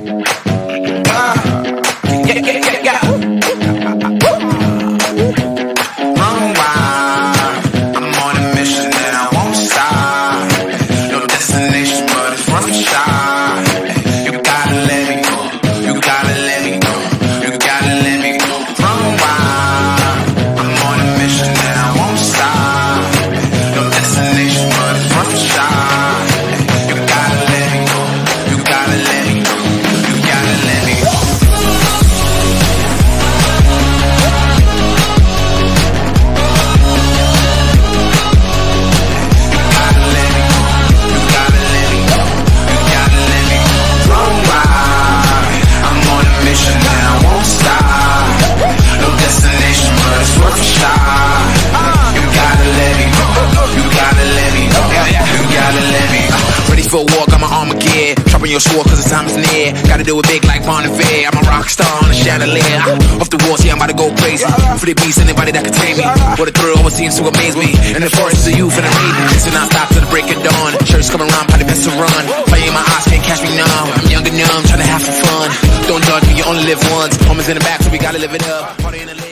For a walk, I'm an Armageddon. Dropping your sword cause the time is near. Gotta do it big like Bon Iver. I'm a rock star on a chandelier. Off the walls, yeah, I'm about to go crazy. For the beast, anybody that can tame me. What a thrill always seems to amaze me. In the forest of youth and the maiden. So not stop till the break of dawn. Shirts coming around, probably best to run. Fire in my eyes, can't catch me now. I'm young and numb, trying to have some fun. Don't judge me, you only live once. Home is in the back, so we gotta live it up.